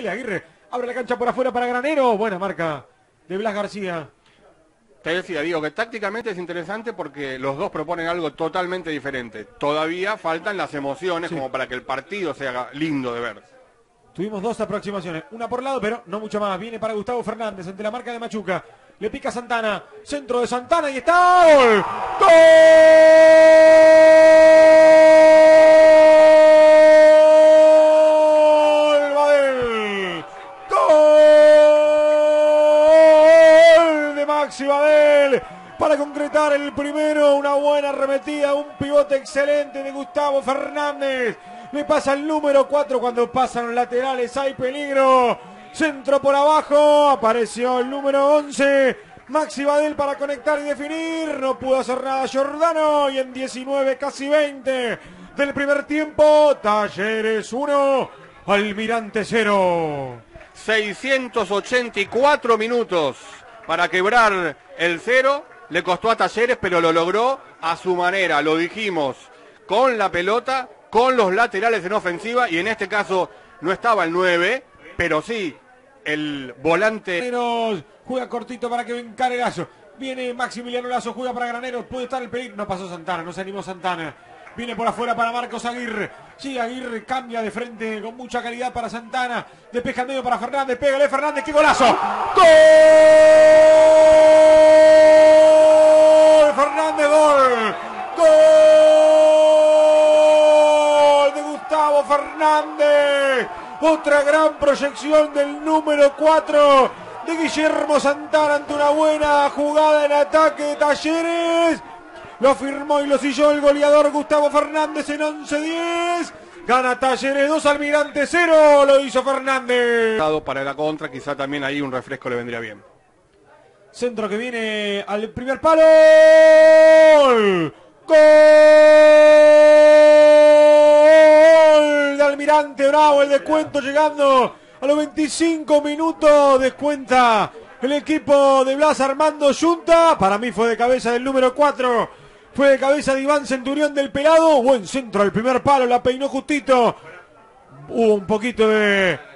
Argelia. Aguirre abre la cancha por afuera para Granero. Buena marca de Blas García. Te decía, digo, que tácticamente es interesante porque los dos proponen algo totalmente diferente. Todavía faltan las emociones como para que el partido sea lindo de ver. Tuvimos dos aproximaciones, una por lado, pero no mucho más. Viene para Gustavo Fernández ante la marca de Machuca. Le pica Santana, centro de Santana y está ¡gol! ¡Gol! ¡Badel! ¡Gol de Maxi Badel! Para concretar el primero, una buena arremetida, un pivote excelente de Gustavo Fernández. Le pasa el número 4 cuando pasan los laterales, hay peligro. Centro por abajo, apareció el número 11. Maxi Badel para conectar y definir. No pudo hacer nada Giordano y en 19, casi 20 del primer tiempo. Talleres 1, Almirante 0. 684 minutos para quebrar el 0. Le costó a Talleres, pero lo logró a su manera. Lo dijimos, con la pelota, con los laterales en ofensiva. Y en este caso no estaba el 9, pero sí el volante. Juega cortito para que encare Lazo. Viene Maximiliano Lazo, juega para Graneros. Puede estar el peligro. No pasó Santana, no se animó Santana. Viene por afuera para Marcos Aguirre. Sí, Aguirre cambia de frente con mucha calidad para Santana. Despeja al medio para Fernández. Pégale Fernández. ¡Qué golazo! ¡Gol! Fernández, gol. Gol de Gustavo Fernández. Otra gran proyección del número 4 de Guillermo Santana ante una buena jugada en ataque de Talleres. Lo firmó y lo silló el goleador Gustavo Fernández en 11-10. Gana Talleres 2, Almirante 0. Lo hizo Fernández. Para la contra, quizá también ahí un refresco le vendría bien. Centro que viene al primer palo. ¡Gol! De Almirante Bravo, el descuento llegando a los 25 minutos. Descuenta el equipo de Blas Armando Yunta. Para mí fue de cabeza del número 4. Fue de cabeza de Iván Centurión del Pelado. Buen centro al primer palo, la peinó justito. Hubo un poquito de